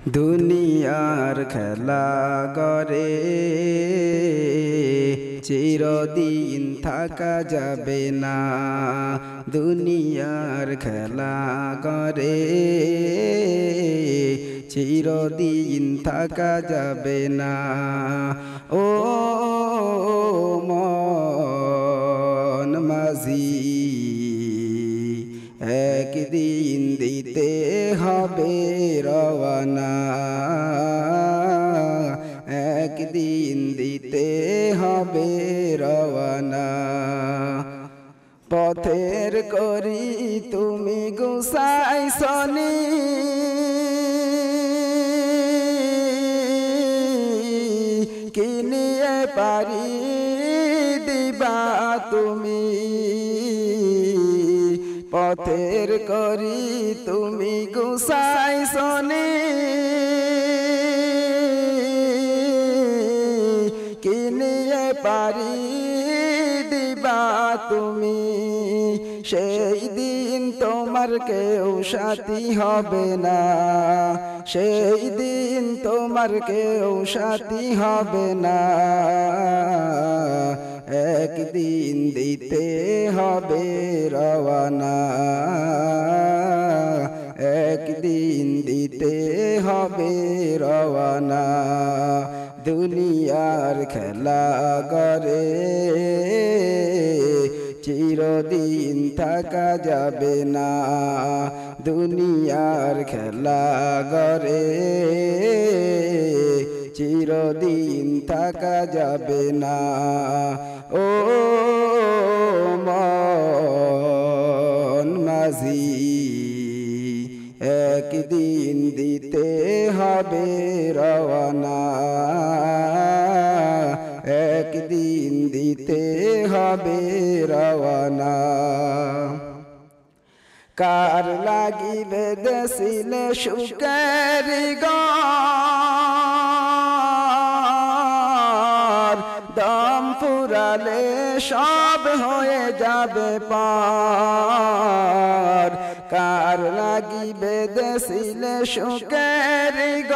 দুনিয়ার খেলা করে চিরদিন থাকা যাবে না। দুনিয়ার খেলা করে চিরদিন থাকা যাবে না। ও মন মাঝি, একদিন দিতে হবে রওয়ানা, একদিন দিতে হবে রওয়ানা। পথের করি তুমি গুছাইছনি, কি নিয়ে পারি দিবা তুমি। পথের করি তুমি গুছাইছনি, কি নিয়ে পারি দিবা তুমি। সেই দিন তোমার কেউ সাথী হবে না, সেই দিন তোমার কেউ সাথী হবে না। একদিন দিতে হবে রওয়ানা, একদিন দিতে হবে রওয়ানা। দুনিয়ার খেলা করে চিরদিন থাকা যাবে না। দুনিয়ার খেলা করে চিরদিন থাকা যাবে না। ও মন মাঝি, একদিন দিতে হবে রওয়ানা, একদিন দিতে হবে রওয়ানা। কার লাগিবে দেশিলে সুখের ঘর, দম ফুরালে সব হয়ে যাবে পার। কার লাগিবে দেশিলে সুখের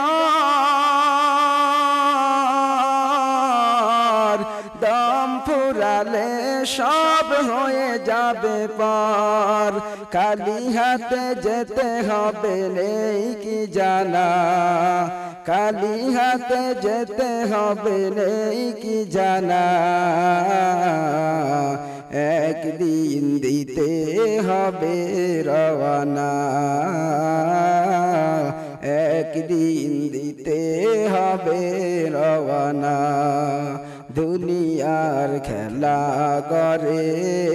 ঘর, দম ফুরালে সব হয়ে যাবে পার। খালি হাতে যেতে হবে নেই কি জানা, খালি হাতে যেতে হবে নেই কি জানা। একদিন দিতে হবে রওয়ানা, একদিন দিতে হবে রওয়ানা। দুনিয়ার খেলা করে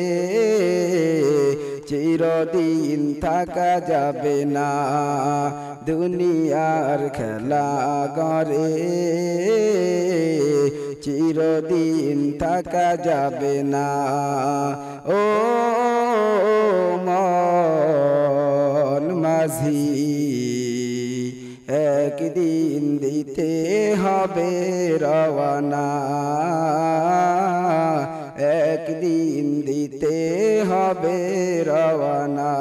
চিরদিন থাকা যাবে না। দুনিয়ার খেলা করে চিরদিন থাকা যাবে না। ও মন মাঝি, একদিন দিতে হবে রওয়ানা, একদিন দিতে হবে রওয়ানা।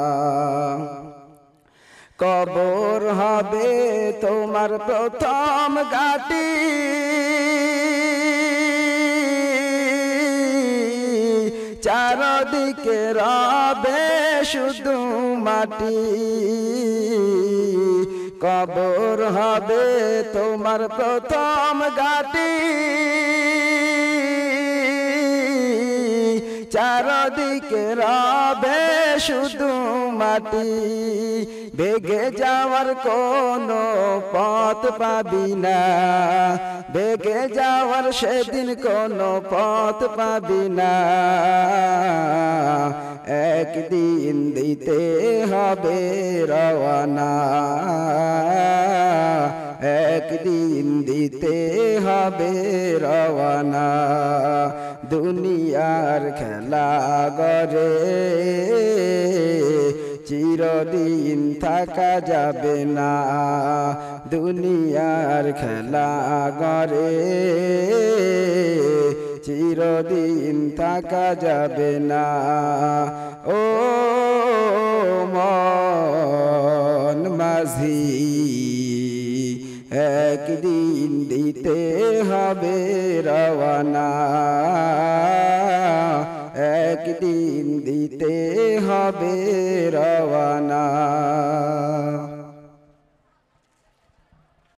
কবর হবে তোমার প্রথম ঘাটি, চারদিকে রবে শুধু মাটি। কবর হবে তোমার প্রথম ঘাটি, চারদিকে রবে শুধু মাটি। বেগে যাওয়ার কোনো পথ পাবি না, বেগে যাওয়ার সেদিন কোনো পথ পাবি না। একদিন দিতে হবে রওয়ানা, একদিন দিতে হবে রওয়ানা। দুনিয়ার খেলা করে চিরদিন থাকা যাবে না। দুনিয়ার খেলা করে চিরদিন থাকা যাবে না। ও মন মাঝি একদিন দিতে হবে রওয়ানা একদিন দিতে হবে রওয়ানা